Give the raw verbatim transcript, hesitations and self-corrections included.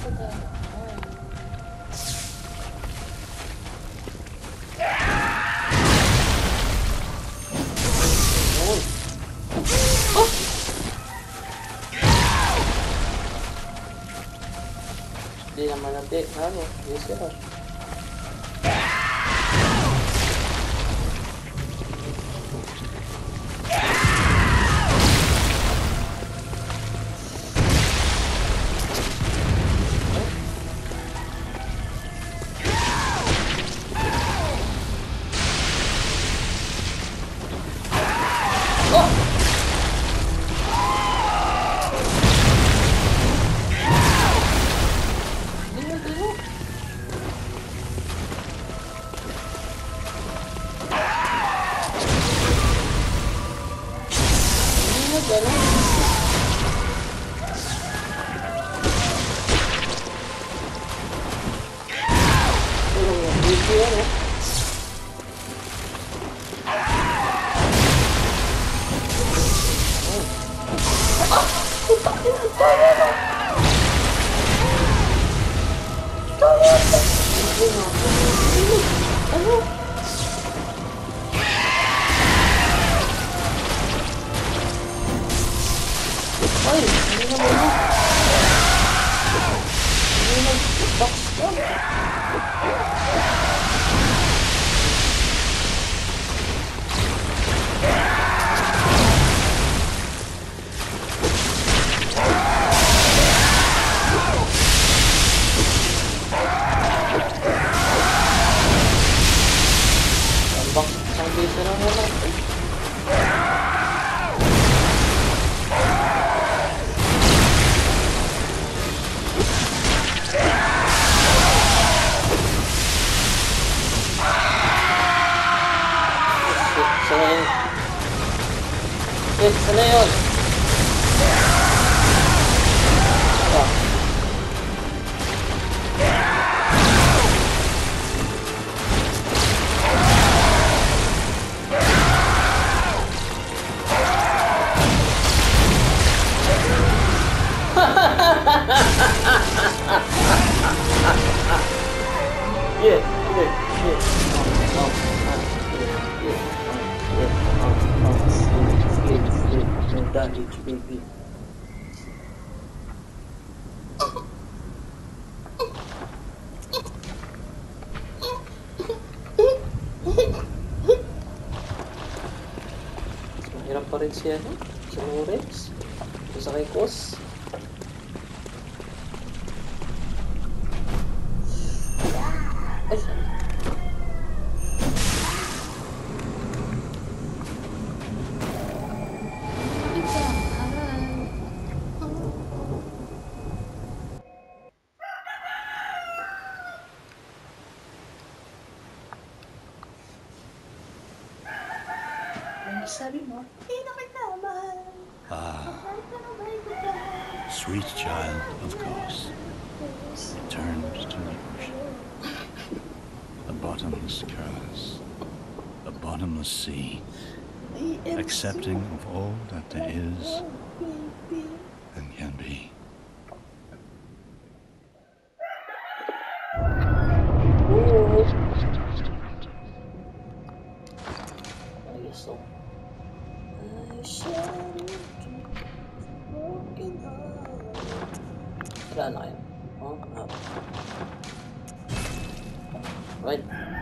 Hindi naman natin, ano, yes sir. Sana yun? Yeah, yeah, yeah. Oh, oh, oh, yeah, yeah, oh, yeah, oh, oh, sleep, sleep, sleep, and that H P P. Mahirap pa rin siya, no? Sa Rex. Sa kay Kos. Ah, sweet child of Kos, turned to the ocean, a bottomless curse, a bottomless sea, accepting of all that there is and can be. Wala na kayo. Oh, ah. Right.